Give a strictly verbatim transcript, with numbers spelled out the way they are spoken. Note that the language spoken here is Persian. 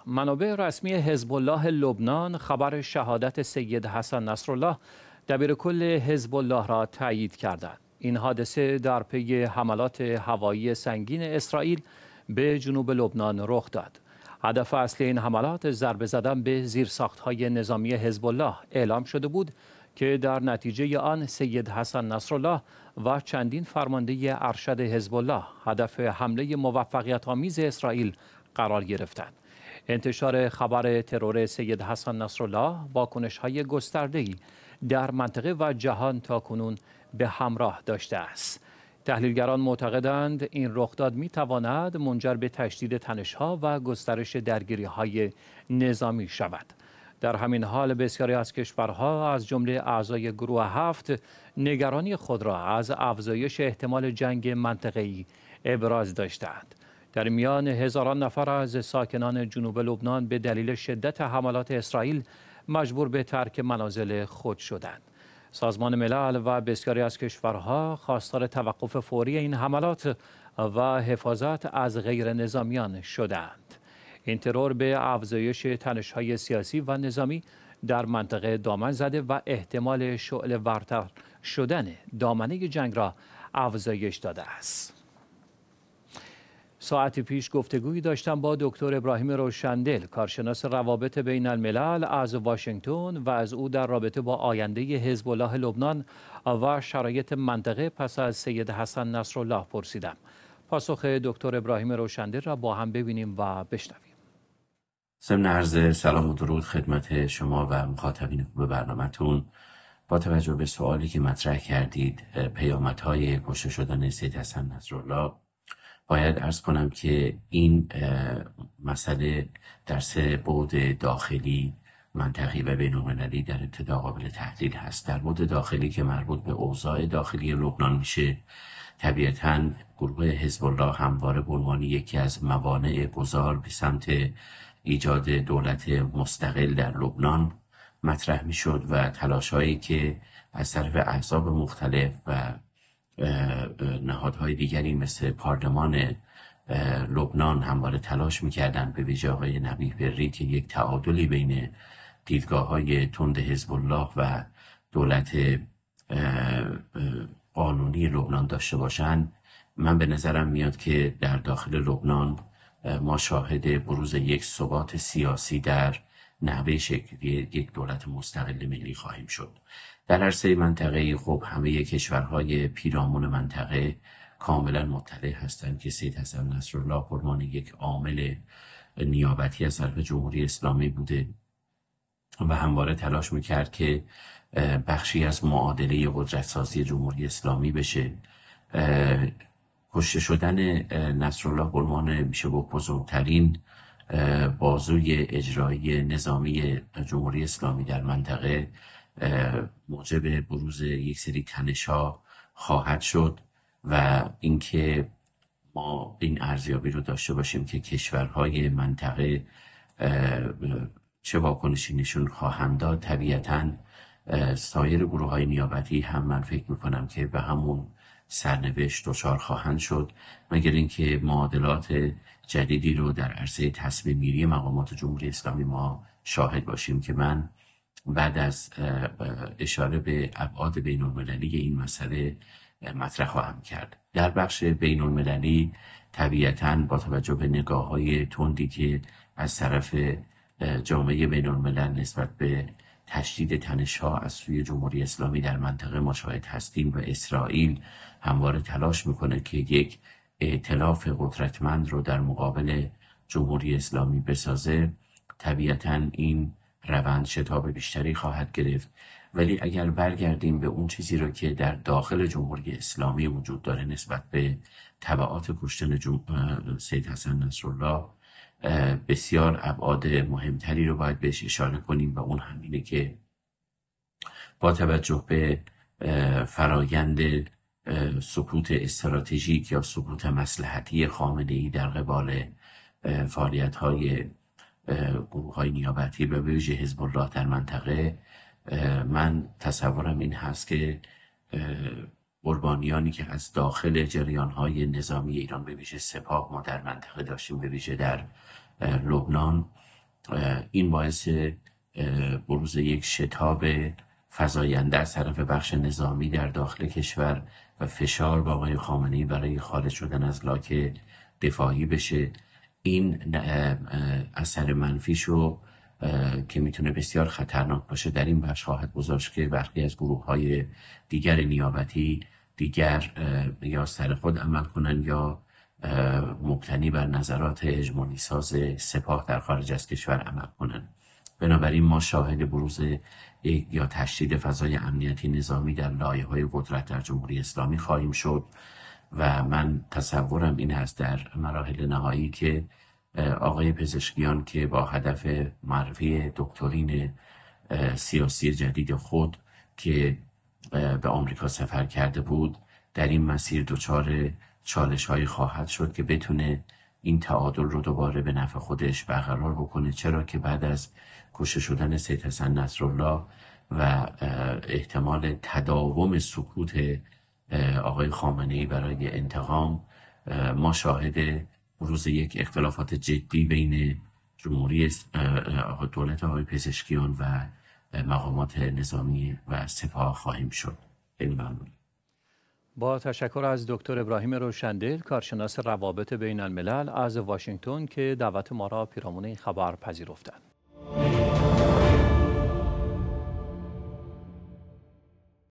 منابع رسمی حزب الله لبنان خبر شهادت سید حسن نصرالله دبیرکل حزب الله را تایید کردند. این حادثه در پی حملات هوایی سنگین اسرائیل به جنوب لبنان رخ داد. هدف اصلی این حملات ضربه زدن به زیرساخت‌های نظامی حزب الله اعلام شده بود که در نتیجه آن سید حسن نصرالله و چندین فرمانده ارشد حزب الله هدف حمله موفقیت‌آمیز اسرائیل قرار گرفتند. انتشار خبر ترور سید حسن نصرالله واکنش‌های گسترده‌ای در منطقه و جهان تاکنون به همراه داشته است. تحلیلگران معتقدند این رخداد می‌تواند منجر به تشدید تنش‌ها و گسترش درگیری‌های نظامی شود. در همین حال بسیاری از کشورها از جمله اعضای گروه هفت نگرانی خود را از افزایش احتمال جنگ منطقه‌ای ابراز داشتند. در میان هزاران نفر از ساکنان جنوب لبنان به دلیل شدت حملات اسرائیل مجبور به ترک منازل خود شدند. سازمان ملل و بسیاری از کشورها خواستار توقف فوری این حملات و حفاظت از غیر نظامیان شدند. این ترور به افزایش تنش‌های سیاسی و نظامی در منطقه دامن زده و احتمال شعله ورتر شدن دامنه جنگ را افزایش داده است. ساعتی پیش گفتگویی داشتم با دکتر ابراهیم روشندل، کارشناس روابط بین الملل از واشنگتن و از او در رابطه با آینده حزب الله لبنان و شرایط منطقه پس از سید حسن نصرالله پرسیدم. پاسخ دکتر ابراهیم روشندل را با هم ببینیم و بشنویم. ضمن عرض سلام و درود خدمت شما و مخاطبین خوب برنامه‌تون. با توجه به سوالی که مطرح کردید، پیامدهای کشته شدن سید حسن نصرالله، باید عرض کنم که این مسئله در سه بعد داخلی، منطقی و بین‌المللی در ابتدا قابل تحلیل هست. در بعد داخلی که مربوط به اوضاع داخلی لبنان میشه، طبیعتاً گروه حزب الله همواره به عنوان یکی از موانع گذار به سمت ایجاد دولت مستقل در لبنان مطرح میشد و تلاش‌هایی که از طرف احزاب مختلف و نهادهای دیگری مثل پارلمان لبنان همواره تلاش میکردن، به ویژه آقای نبیه بری، که یک تعادلی بین دیدگاه‌های تند حزب الله و دولت قانونی لبنان داشته باشند. من به نظرم میاد که در داخل لبنان ما شاهد بروز یک ثبات سیاسی در نحوه شکلی یک دولت مستقل ملی خواهیم شد. در عرصه منطقه‌ای خب همه کشورهای پیرامون منطقه کاملا مطلع هستند که سید حسن نصرالله به عنوان یک عامل نیابتی از طرف جمهوری اسلامی بوده و همواره تلاش میکرد که بخشی از معادله قدرت‌سازی جمهوری اسلامی بشه. کشته شدن نصرالله به عنوان میشه با بزرگترین بازوی اجرایی نظامی جمهوری اسلامی در منطقه موجب بروز یک سری تنش‌ها خواهد شد و اینکه ما این ارزیابی رو داشته باشیم که کشورهای منطقه چه واکنشی نشون خواهند داد. طبیعتاً سایر گروه‌های نیابتی هم من فکر می‌کنم که به همون سرنوشت دچار خواهند شد، مگر اینکه معادلات جدیدی رو در عرصه تصمیم گیری مقامات جمهوری اسلامی ما شاهد باشیم که من بعد از اشاره به ابعاد بین المللی این مسئله مطرح خواهم کرد. در بخش بین المللی طبیعتاً با توجه به نگاه‌های تندی که از طرف جامعه بین الملل نسبت به تشدید تنش‌ها از سوی جمهوری اسلامی در منطقه ما شاهد هستیم و اسرائیل همواره تلاش میکنه که یک ائتلاف قدرتمند رو در مقابل جمهوری اسلامی بسازه. طبیعتاً این روند شتاب بیشتری خواهد گرفت، ولی اگر برگردیم به اون چیزی رو که در داخل جمهوری اسلامی وجود داره نسبت به تبعات کشتن جم... سید حسن نصرالله، بسیار ابعاد مهمتری رو باید بهش اشاره کنیم و اون همینه که با توجه به فرایند سکوت استراتژیک یا سکوت مصلحتی خامنه‌ای در قبال فعالیت‌های گروه‌های نیابتی و به ویژه حزب الله در منطقه، من تصورم این هست که قربانیانی که از داخل جریان‌های نظامی ایران به ویژه سپاه ما در منطقه داشتیم، به ویژه در لبنان، این باعث بروز یک شتاب فزاینده از طرف بخش نظامی در داخل کشور و فشار با آقای خامنه‌ای برای خارج شدن از لاک دفاعی بشه. این اثر منفیشو که میتونه بسیار خطرناک باشه در این بخش خواهد گذاشت که برخی از گروه‌های دیگر نیابتی دیگر یا سر خود عمل کنن یا مبتنی بر نظرات هژمونی ساز سپاه در خارج از کشور عمل کنن. بنابراین ما شاهد بروز یک یا تشدید فضای امنیتی نظامی در لایه‌های قدرت در جمهوری اسلامی خواهیم شد و من تصورم این هست در مراحل نهایی که آقای پزشکیان که با هدف معرفی دکترین سیاسی جدید خود که به آمریکا سفر کرده بود در این مسیر دچار چالش هایی خواهد شد که بتونه این تعادل رو دوباره به نفع خودش برقرار بکنه، چرا که بعد از کشته شدن سید حسن نصرالله و احتمال تداوم سکوت آقای خامنه‌ای برای انتقام ما شاهد بروز یک اختلافات جدی بین جمهوری دولت آقای پزشکیان و مقامات نظامی و سپاه خواهیم شد. خیلی ممنون. با تشکر از دکتر ابراهیم روشندل، کارشناس روابط بین الملل از واشنگتن که دعوت ما را پیرامون این خبر پذیرفتند.